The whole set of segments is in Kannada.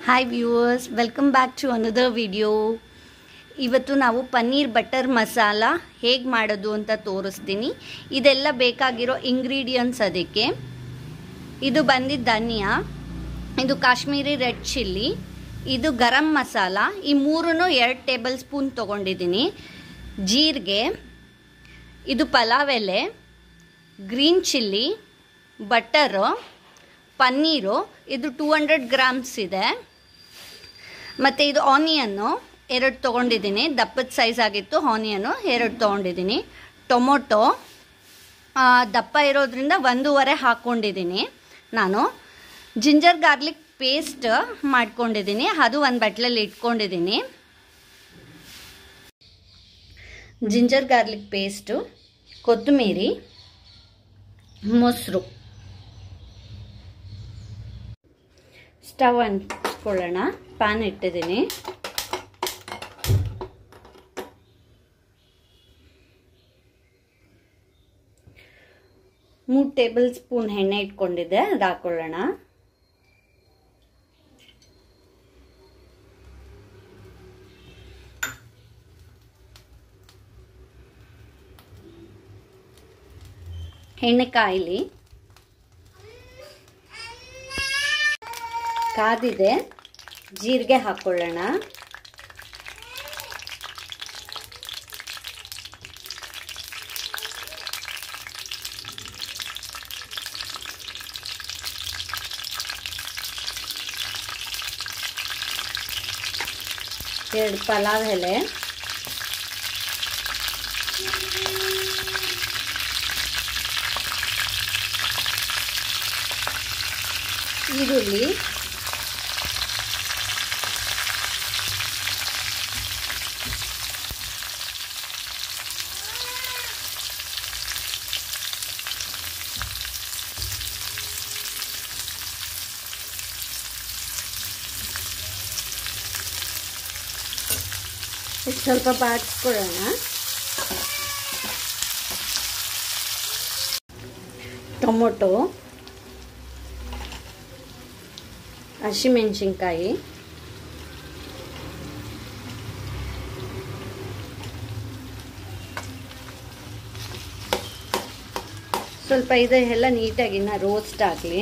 Hi viewers, welcome back to another video. ಇವತ್ತು ನಾವು ಪನ್ನೀರ್ ಬಟರ್ ಮಸಾಲ ಹೇಗೆ ಮಾಡೋದು ಅಂತ ತೋರಿಸ್ತೀನಿ. ಇದೆಲ್ಲ ಬೇಕಾಗಿರೋ ಇಂಗ್ರೀಡಿಯೆಂಟ್ಸ್ ಅದಕ್ಕೆ. ಇದು ಬಂದಿದ್ದು ಧನಿಯಾ, ಇದು ಕಾಶ್ಮೀರಿ ರೆಡ್ ಚಿಲ್ಲಿ, ಇದು ಗರಂ ಮಸಾಲ, ಈ ಮೂರನ್ನು 2 ಟೇಬಲ್ ಸ್ಪೂನ್ ತೊಗೊಂಡಿದ್ದೀನಿ. ಜೀರಿಗೆ, ಇದು ಪಲಾವ್ ಎಲೆ, ಗ್ರೀನ್ ಚಿಲ್ಲಿ, ಬಟರು, ಪನ್ನೀರು, ಇದು 200 ಗ್ರಾಮ್ಸ್ ಇದೆ. ಮತ್ತು ಇದು ಆನಿಯನ್ನು 2 ತೊಗೊಂಡಿದ್ದೀನಿ, ದಪ್ಪದ ಸೈಜ್ ಆಗಿತ್ತು. ಆನಿಯನ್ನು 2 ತೊಗೊಂಡಿದ್ದೀನಿ. ಟೊಮೊಟೊ ದಪ್ಪ ಇರೋದ್ರಿಂದ 1.5 ಹಾಕ್ಕೊಂಡಿದ್ದೀನಿ ನಾನು. ಜಿಂಜರ್ ಗಾರ್ಲಿಕ್ ಪೇಸ್ಟ್ ಮಾಡ್ಕೊಂಡಿದ್ದೀನಿ, ಅದು ಒಂದು ಬಟ್ಲಲ್ಲಿ ಇಟ್ಕೊಂಡಿದ್ದೀನಿ. ಜಿಂಜರ್ ಗಾರ್ಲಿಕ್ ಪೇಸ್ಟು, ಕೊತ್ತಂಬರಿ, ಮೊಸರು. ಸ್ಟವ್ ಅಂಟಿಸ್ಕೊಳ್ಳೋಣ. ಪ್ಯಾನ್ ಇಟ್ಟಿದ್ದೀನಿ. ಮೂರು ಟೇಬಲ್ ಸ್ಪೂನ್ ಎಣ್ಣೆ ಇಟ್ಕೊಂಡಿದ್ದೆ, ಅದು ಹಾಕೊಳ್ಳೋಣ. ಎಣ್ಣೆ ಕಾಯಿಲಿ. ಕಾದಿದೆ, ಜೀರಿಗೆ ಹಾಕೊಳ್ಳೋಣ. ಎರಡು ಪಲಾವ್ ಎಲೆ, ಈರುಳ್ಳಿ, ಸ್ವಲ್ಪ ಬಾಡಿಸ್ಕೊಳ್ಳೋಣ. ಟೊಮೊಟೊ, ಹಸಿಮೆಣಸಿನ್ಕಾಯಿ, ಸ್ವಲ್ಪ ಇದೆಲ್ಲ ನೀಟಾಗಿ ರೋಸ್ಟ್ ಆಗಲಿ.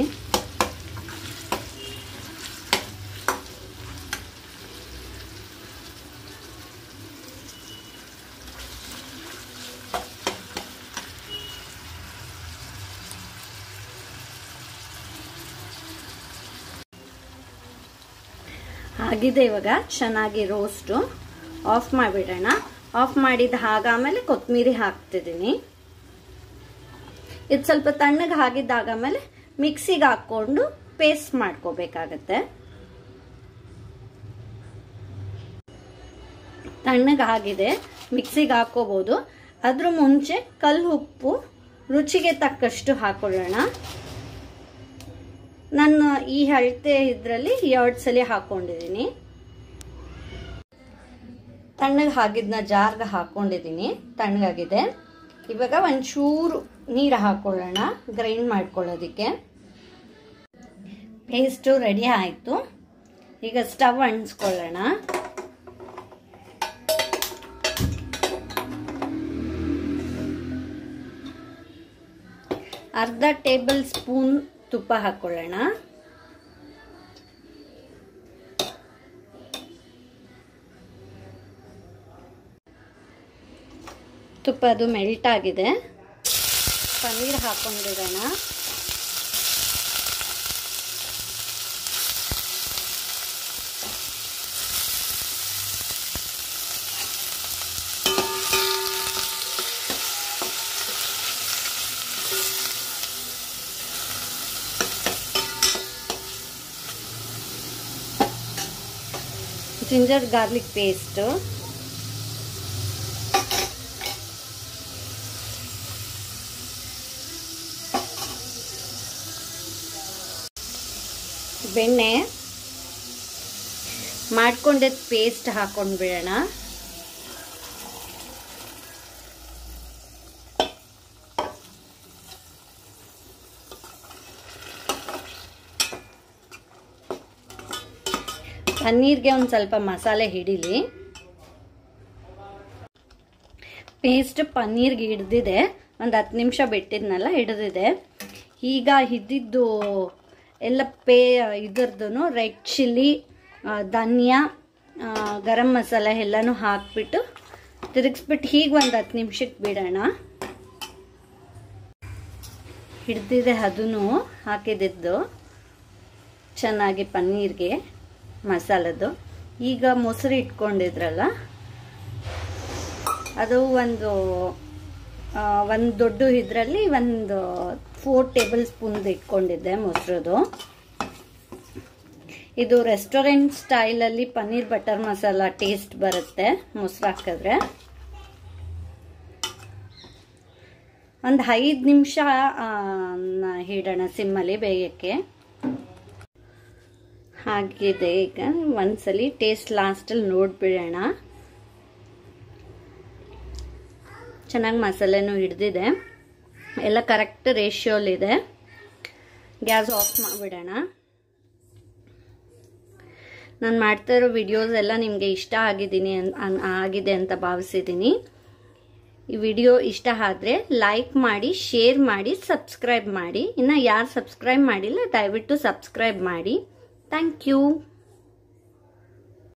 ಆಗಿದೆ ಇವಾಗ ಚೆನ್ನಾಗಿ ರೋಸ್ಟು. ಆಫ್ ಮಾಡಿಬಿಡೋಣ. ಆಫ್ ಮಾಡಿದ ಆಮೇಲೆ ಕೊತ್ತಂಬರಿ ಹಾಕ್ತಿದ್ದೀನಿ. ಇದು ಸ್ವಲ್ಪ ತಣ್ಣಗೆ ಆಗಿದ್ದಾಗಮೇಲೆ ಮಿಕ್ಸಿಗೆ ಹಾಕ್ಕೊಂಡು ಪೇಸ್ಟ್ ಮಾಡ್ಕೋಬೇಕಾಗತ್ತೆ. ತಣ್ಣಗೆ ಆಗಿದೆ, ಮಿಕ್ಸಿಗೆ ಹಾಕೋಬಹುದು. ಅದ್ರ ಮುಂಚೆ ಕಲ್ಲು ಉಪ್ಪು ರುಚಿಗೆ ತಕ್ಕಷ್ಟು ಹಾಕೊಳ್ಳೋಣ. ನಾನು ಈ ಅಳತೆ ಇದರಲ್ಲಿ 2 ಸಲ ಹಾಕೊಂಡಿದ್ದೀನಿ. ತಣ್ಣಗೆ ಆಗಿದ್ನ ಜಾರ್ಗೆ ಹಾಕೊಂಡಿದ್ದೀನಿ, ತಣ್ಣಗಾಗಿದೆ. ಇವಾಗ ಒಂಚೂರು ನೀರು ಹಾಕೊಳ್ಳೋಣ ಗ್ರೈಂಡ್ ಮಾಡ್ಕೊಳ್ಳೋದಕ್ಕೆ. ಪೇಸ್ಟು ರೆಡಿ ಆಯಿತು. ಈಗ ಸ್ಟವ್ ಅಂಟಿಸ್ಕೊಳ್ಳೋಣ. ಅರ್ಧ ಟೇಬಲ್ ಸ್ಪೂನ್ ತುಪ್ಪ ಹಾಕೊಳ್ಳೋಣ. ತುಪ್ಪ ಅದು ಮೆಲ್ಟ್ ಆಗಿದೆ. ಪನ್ನೀರ್ ಹಾಕೊಂಡಿರೋಣ. ಜಿಂಜರ್ ಗಾರ್ಲಿಕ್ ಪೇಸ್ಟ್, ಬೆಣ್ಣೆ, ಮಾಡ್ಕೊಂಡಿದ್ದ ಪೇಸ್ಟ್ ಹಾಕೊಂಡು ಬಿಡೋಣ. ಪನ್ನೀರ್ಗೆ ಒಂದು ಸ್ವಲ್ಪ ಮಸಾಲೆ ಹಿಡಿಲಿ. ಪೇಸ್ಟ್ ಪನ್ನೀರ್ಗೆ ಹಿಡ್ದಿದೆ, ಒಂದು 10 ನಿಮಿಷ ಬಿಟ್ಟಿದ್ನಲ್ಲ, ಹಿಡಿದಿದೆ. ಈಗ ಇದ್ದಿದ್ದು ಎಲ್ಲ ಇದರದ್ದು ರೆಡ್ ಚಿಲ್ಲಿ, ಧನಿಯಾ, ಗರಂ ಮಸಾಲ ಎಲ್ಲನೂ ಹಾಕ್ಬಿಟ್ಟು ತಿರುಗಿಸ್ಬಿಟ್ಟು ಹೀಗೆ ಒಂದು 10 ನಿಮಿಷಕ್ಕೆ ಬಿಡೋಣ. ಹಿಡ್ದಿದೆ, ಅದನ್ನು ಹಾಕಿದ್ದು ಚೆನ್ನಾಗಿ ಪನ್ನೀರ್ಗೆ ಮಸಾಲದ್ದು. ಈಗ ಮೊಸರು ಇಟ್ಕೊಂಡಿದ್ರಲ್ಲ, ಅದು ಒಂದು ದೊಡ್ಡ ಇದರಲ್ಲಿ ಒಂದು 4 ಟೇಬಲ್ ಸ್ಪೂನ್ ಇಟ್ಕೊಂಡಿದ್ದೆ ಮೊಸರದು. ಇದು ರೆಸ್ಟೋರೆಂಟ್ ಸ್ಟೈಲಲ್ಲಿ ಪನ್ನೀರ್ ಬಟರ್ ಮಸಾಲ ಟೇಸ್ಟ್ ಬರುತ್ತೆ ಮೊಸರು ಹಾಕಿದ್ರೆ. ಒಂದು 5 ನಿಮಿಷ ಇಡೋಣ ಸಿಮ್ಮಲ್ಲಿ ಬೇಯಕ್ಕೆ. ಹಾಗಿದೆ. ಈಗ ಒಂದ್ಸಲಿ ಟೇಸ್ಟ್ ಲಾಸ್ಟಲ್ಲಿ ನೋಡ್ಬಿಡೋಣ. ಚೆನ್ನಾಗಿ ಮಸಾಲೆನೂ ಹಿಡ್ದಿದೆ, ಎಲ್ಲ ಕರೆಕ್ಟ್ ರೇಷಿಯೋಲಿದೆ. ಗ್ಯಾಸ್ ಆಫ್ ಮಾಡಿಬಿಡೋಣ. ನಾನು ಮಾಡ್ತಾ ಇರೋ ವಿಡಿಯೋಸ್ ಎಲ್ಲ ನಿಮಗೆ ಇಷ್ಟ ಆಗಿದೆ ಅಂತ ಭಾವಿಸಿದ್ದೀನಿ. ಈ ವಿಡಿಯೋ ಇಷ್ಟ ಆದರೆ ಲೈಕ್ ಮಾಡಿ, ಶೇರ್ ಮಾಡಿ, ಸಬ್ಸ್ಕ್ರೈಬ್ ಮಾಡಿ. ಇನ್ನು ಯಾರು ಸಬ್ಸ್ಕ್ರೈಬ್ ಮಾಡಿಲ್ಲ ದಯವಿಟ್ಟು ಸಬ್ಸ್ಕ್ರೈಬ್ ಮಾಡಿ. Thank you.